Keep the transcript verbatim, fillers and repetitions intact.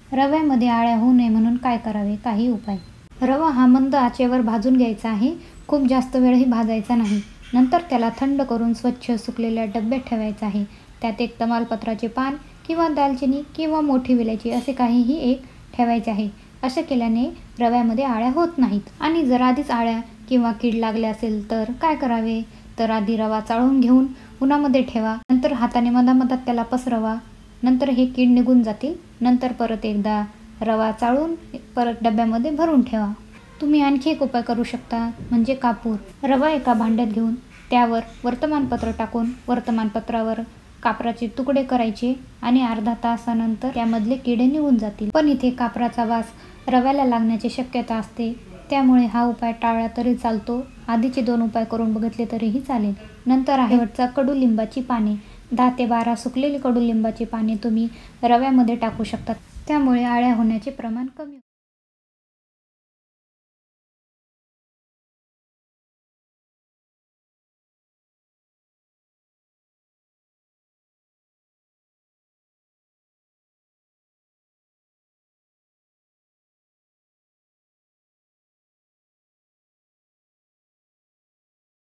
रव्यामध्ये आळ्या होऊ नये म्हणून काय करावे? काही उपाय. रवा हा मंद आचेवर भाजून घ्यायचा आहे. खूप जास्त वेळही भाजायचा नाही. नंतर त्याला थंड करून स्वच्छ सुकलेल्या डब्यात ठेवायचा आहे. त्यात एक तमालपत्राचे पान किंवा दालचिनी किंवा मोठी विलायची असे काहीही एक ठेवायचे आहे. असे केल्याने रव्यामध्ये आळ्या होत नाहीत. आणि जर आधीच आळ्या किंवा कीड लागले असेल तर काय करावे? तर आधी रवा चाळून घेऊन उन्हामध्ये ठेवा. नंतर हाताने मधामधात त्याला पसरवा. नंतर हे कीड निघून जातील. नंतर परत एकदा रवा चाळून परत डब्यामध्ये भरून ठेवा. तुम्ही आणखी एक उपाय करू शकता, म्हणजे कापूर. रवा एका भांड्यात घेऊन त्यावर वर्तमानपत्र टाकून वर्तमानपत्रावर कापराचे तुकडे करायचे आणि अर्धा तासानंतर त्यामधले किडे निघून जातील. पण इथे कापराचा वास रव्याला लागण्याची शक्यता असते, त्यामुळे हा उपाय टाळला तरी चालतो. आधीचे दोन उपाय करून बघितले तरीही चालेल. नंतर आहे शेवटचा कडुलिंबाची पाने. दहा ते बारा सुकलेली कडुलिंबाची पाने तुम्ही रव्यामध्ये टाकू शकता. त्यामुळे आळ्या होण्याचे प्रमाण कमी होते.